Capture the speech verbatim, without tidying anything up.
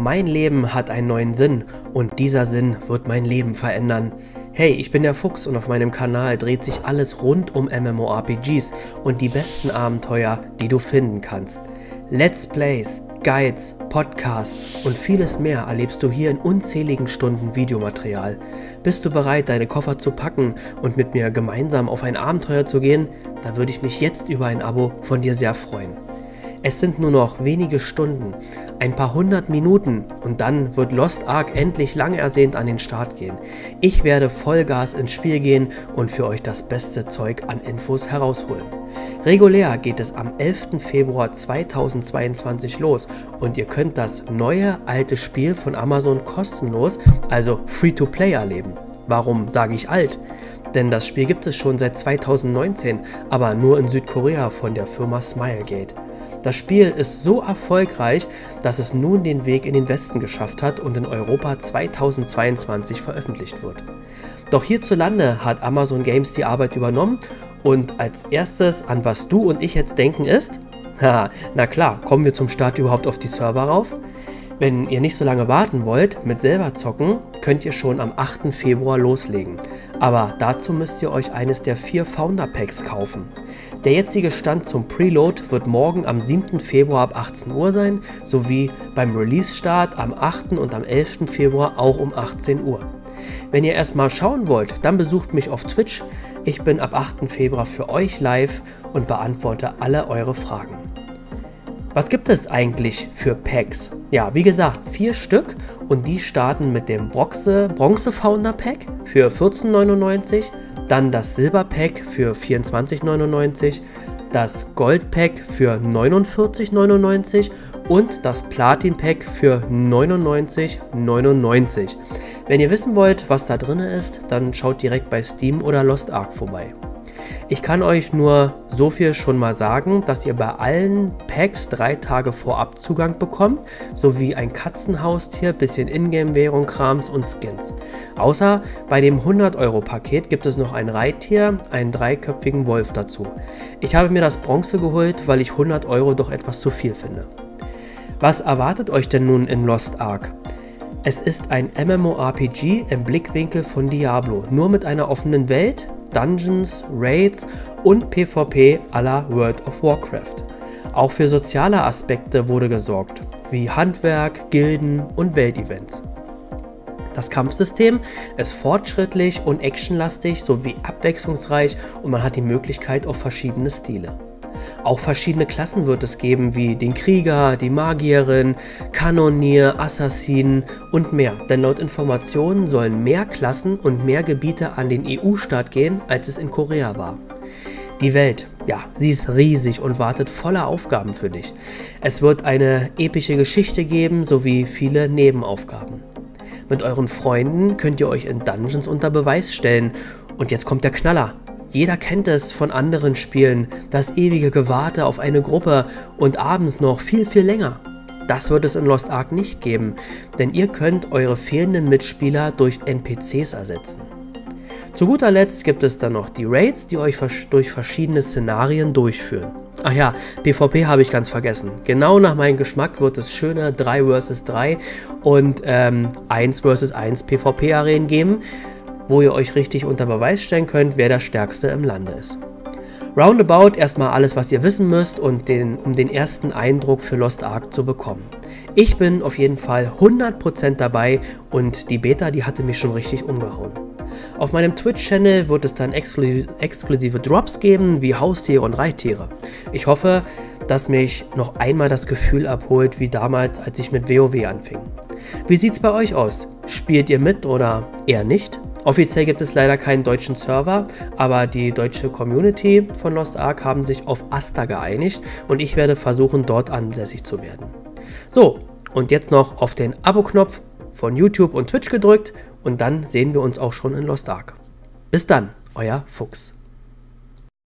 Mein Leben hat einen neuen Sinn und dieser Sinn wird mein Leben verändern. Hey, ich bin der Fuchs und auf meinem Kanal dreht sich alles rund um MMORPGs und die besten Abenteuer, die du finden kannst. Let's Plays, Guides, Podcasts und vieles mehr erlebst du hier in unzähligen Stunden Videomaterial. Bist du bereit, deine Koffer zu packen und mit mir gemeinsam auf ein Abenteuer zu gehen? Da würde ich mich jetzt über ein Abo von dir sehr freuen. Es sind nur noch wenige Stunden, ein paar hundert Minuten und dann wird Lost Ark endlich lang ersehnt an den Start gehen. Ich werde Vollgas ins Spiel gehen und für euch das beste Zeug an Infos herausholen. Regulär geht es am elften Februar zweitausendzweiundzwanzig los und ihr könnt das neue alte Spiel von Amazon kostenlos, also Free-to-Play erleben. Warum sage ich alt? Denn das Spiel gibt es schon seit zweitausendneunzehn, aber nur in Südkorea von der Firma Smilegate. Das Spiel ist so erfolgreich, dass es nun den Weg in den Westen geschafft hat und in Europa zweitausendzweiundzwanzig veröffentlicht wird. Doch hierzulande hat Amazon Games die Arbeit übernommen und als erstes, an was du und ich jetzt denken ist, haha, na klar, kommen wir zum Start überhaupt auf die Server rauf? Wenn ihr nicht so lange warten wollt mit selber zocken, könnt ihr schon am achten Februar loslegen. Aber dazu müsst ihr euch eines der vier Founder Packs kaufen. Der jetzige Stand zum Preload wird morgen am siebten Februar ab achtzehn Uhr sein, sowie beim Release-Start am achten und am elften Februar auch um achtzehn Uhr. Wenn ihr erstmal schauen wollt, dann besucht mich auf Twitch. Ich bin ab achten Februar für euch live und beantworte alle eure Fragen. Was gibt es eigentlich für Packs? Ja, wie gesagt, vier Stück und die starten mit dem Bronze, Bronze Founder Pack für vierzehn neunundneunzig, dann das Silber Pack für vierundzwanzig neunundneunzig, das Gold Pack für neunundvierzig neunundneunzig und das Platin Pack für neunundneunzig neunundneunzig. Wenn ihr wissen wollt, was da drin ist, dann schaut direkt bei Steam oder Lost Ark vorbei. Ich kann euch nur so viel schon mal sagen, dass ihr bei allen Packs drei Tage vorab Zugang bekommt, sowie ein Katzenhaustier, bisschen Ingame-Währung, Krams und Skins. Außer bei dem hundert Euro Paket gibt es noch ein Reittier, einen dreiköpfigen Wolf dazu. Ich habe mir das Bronze geholt, weil ich hundert Euro doch etwas zu viel finde. Was erwartet euch denn nun in Lost Ark? Es ist ein MMORPG im Blickwinkel von Diablo, nur mit einer offenen Welt, Dungeons, Raids und PvP à la World of Warcraft. Auch für soziale Aspekte wurde gesorgt, wie Handwerk, Gilden und Weltevents. Das Kampfsystem ist fortschrittlich und actionlastig sowie abwechslungsreich und man hat die Möglichkeit auf verschiedene Stile. Auch verschiedene Klassen wird es geben, wie den Krieger, die Magierin, Kanonier, Assassinen und mehr. Denn laut Informationen sollen mehr Klassen und mehr Gebiete an den E U-Staat gehen, als es in Korea war. Die Welt, ja, sie ist riesig und wartet voller Aufgaben für dich. Es wird eine epische Geschichte geben, sowie viele Nebenaufgaben. Mit euren Freunden könnt ihr euch in Dungeons unter Beweis stellen. Und jetzt kommt der Knaller. Jeder kennt es von anderen Spielen, das ewige Gewarte auf eine Gruppe und abends noch viel, viel länger. Das wird es in Lost Ark nicht geben, denn ihr könnt eure fehlenden Mitspieler durch N P Cs ersetzen. Zu guter Letzt gibt es dann noch die Raids, die euch durch verschiedene Szenarien durchführen. Ach ja, PvP habe ich ganz vergessen. Genau nach meinem Geschmack wird es schöne drei versus drei und ähm, eins versus eins PvP-Arenen geben, wo ihr euch richtig unter Beweis stellen könnt, wer der Stärkste im Lande ist. Roundabout erstmal alles, was ihr wissen müsst, und den, um den ersten Eindruck für Lost Ark zu bekommen. Ich bin auf jeden Fall hundert Prozent dabei und die Beta, die hatte mich schon richtig umgehauen. Auf meinem Twitch-Channel wird es dann exklu exklusive Drops geben, wie Haustiere und Reittiere. Ich hoffe, dass mich noch einmal das Gefühl abholt, wie damals, als ich mit WoW anfing. Wie sieht's bei euch aus? Spielt ihr mit oder eher nicht? Offiziell gibt es leider keinen deutschen Server, aber die deutsche Community von Lost Ark haben sich auf Asta geeinigt und ich werde versuchen, dort ansässig zu werden. So, und jetzt noch auf den Abo-Knopf von YouTube und Twitch gedrückt und dann sehen wir uns auch schon in Lost Ark. Bis dann, euer Fuchs.